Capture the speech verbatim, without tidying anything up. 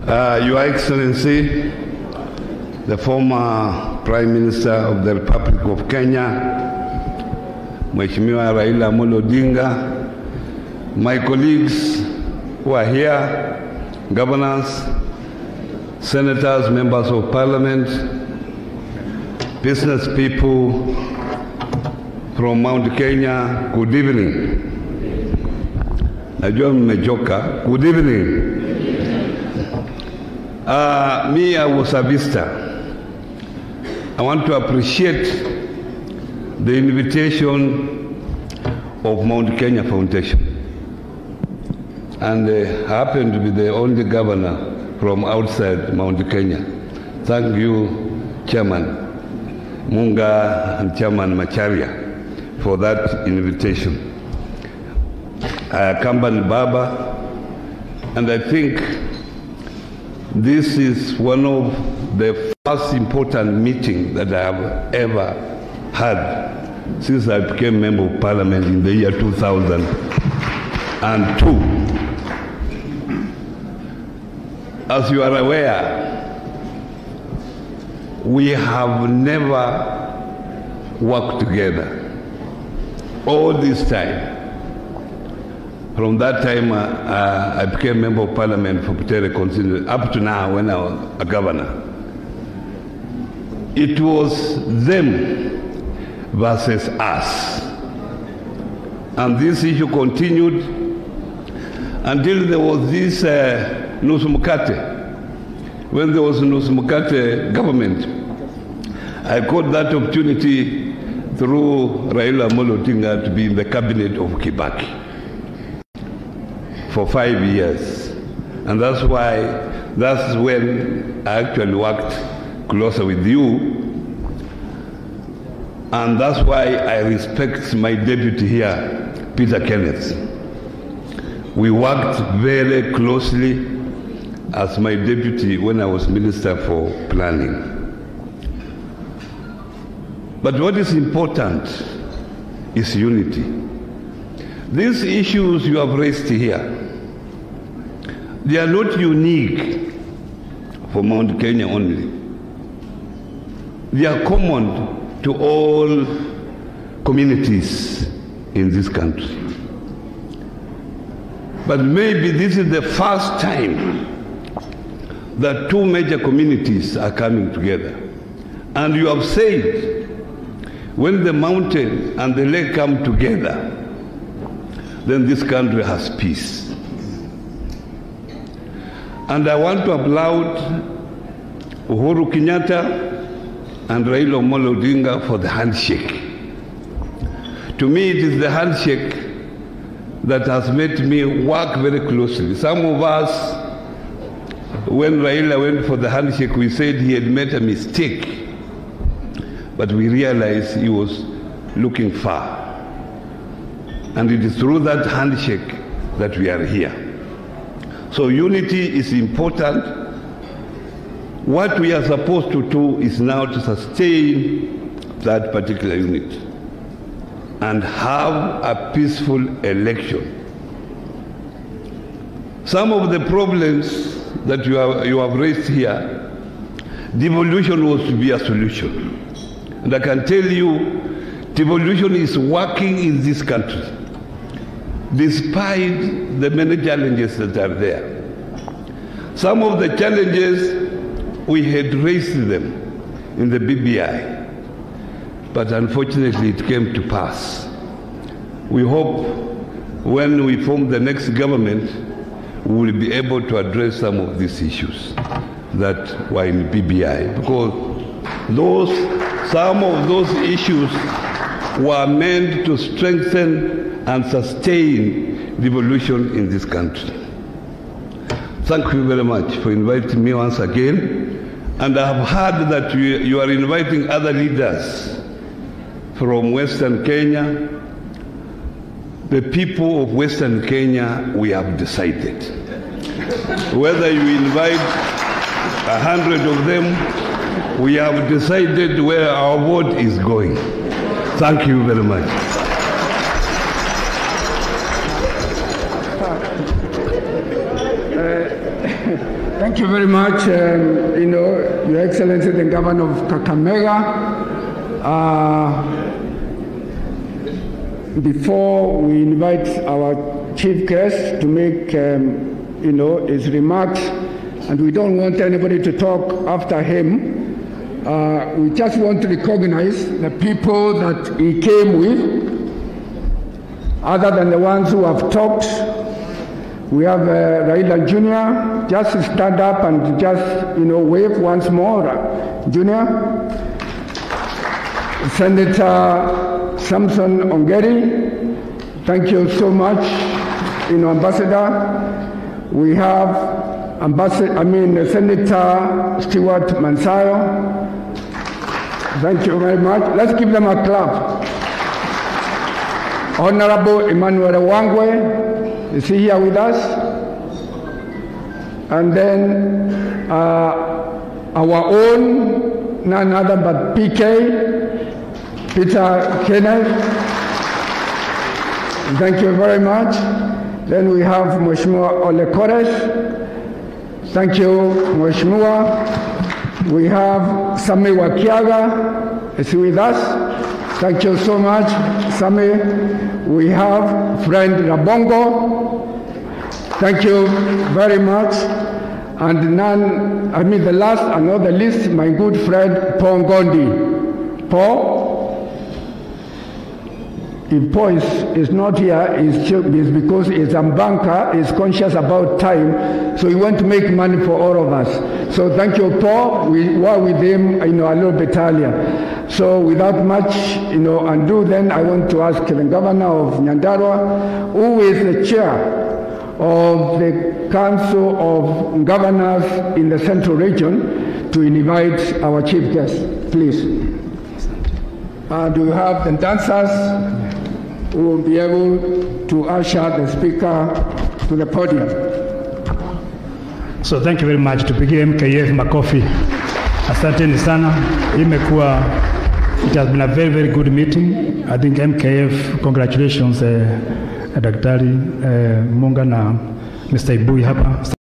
Uh, Your Excellency, the former Prime Minister of the Republic of Kenya, Mheshimiwa Raila Amolo Odinga, my colleagues who are here, governors, senators, members of parliament, business people from Mount Kenya, good evening. Najua mmechoka. Good evening. Uh, me, I was a visitor. I want to appreciate the invitation of Mount Kenya Foundation. And uh, I happen to be the only governor from outside Mount Kenya. Thank you, Chairman Munga and Chairman Macharia, for that invitation. I accompanied Baba, and I think this is one of the first important meetings that I have ever had since I became member of parliament in the year two thousand two. As you are aware, we have never worked together all this time. From that time, uh, uh, I became member of parliament for Butere constituency, up to now when I was a governor. It was them versus us. And this issue continued until there was this uh, Nusu Mkate. When there was Nusu Mkate government, I caught that opportunity through Raila Amolo Odinga to be in the cabinet of Kibaki for five years. And that's why, that's when I actually worked closer with you. And that's why I respect my deputy here, Peter Kenneth. We worked very closely as my deputy when I was Minister for Planning. But what is important is unity. These issues you have raised here, they are not unique for Mount Kenya only. They are common to all communities in this country. But maybe this is the first time that two major communities are coming together. And you have said, when the mountain and the lake come together, then this country has peace. And I want to applaud Uhuru Kenyatta and Raila Amolo Odinga for the handshake. To me, it is the handshake that has made me work very closely. Some of us, when Raila went for the handshake, we said he had made a mistake, but we realized he was looking far. And it is through that handshake that we are here. So unity is important. What we are supposed to do is now to sustain that particular unit and have a peaceful election. Some of the problems that you have, you have raised here, devolution was to be a solution. And I can tell you, devolution is working in this country, despite the many challenges that are there. Some of the challenges, we had raised them in the B B I, but unfortunately it came to pass. We hope when we form the next government, we will be able to address some of these issues that were in B B I, because those, some of those issues were meant to strengthen and sustain devolution in this country. Thank you very much for inviting me once again. And I have heard that you, you are inviting other leaders from Western Kenya. The people of Western Kenya, we have decided. Whether you invite a hundred of them, we have decided where our vote is going. Thank you very much. Thank Thank you very much, um, you know, Your Excellency, the Governor of Kakamega. Uh, before we invite our chief guest to make, um, you know, his remarks, and we don't want anybody to talk after him, uh, we just want to recognize the people that he came with, other than the ones who have talked. We have uh, Raila Junior Just stand up and just, you know, wave once more, uh, Junior. Senator Samson Ongeri, thank you so much, you know, Ambassador. We have Ambassador, I mean, uh, Senator Stewart Mansayo. Thank you very much. Let's give them a clap. Honorable Emmanuel Wangwe, is he here with us? And then uh, our own, none other but P K, Peter Kenneth. Thank you very much. Then we have Mheshimiwa Ole Kores. Thank you, Mheshimiwa. We have Sami Wakiaga, is he with us? Thank you so much, Sami. We have friend Rabongo. Thank you very much. And none, I mean the last and not the least, my good friend Paul Ngondi. Paul? If Paul is, is not here, it's, it's because he's a banker, he's conscious about time, so he wants to make money for all of us. So thank you, Paul. We were with him, you know, a little bit earlier. So without much, you know, ado, then I want to ask the Governor of Nyandarua, who is the chair of the Council of Governors in the Central Region, to invite our chief guest, please. Uh, do you have the dancers who will be able to usher the speaker to the podium? So thank you very much. Tupigie M K F makofi. Asanteni sana. Imekuwa, it has been a very very good meeting. I think M K F, congratulations uh, Daktari uh, Munga na Mister Ibui hapa.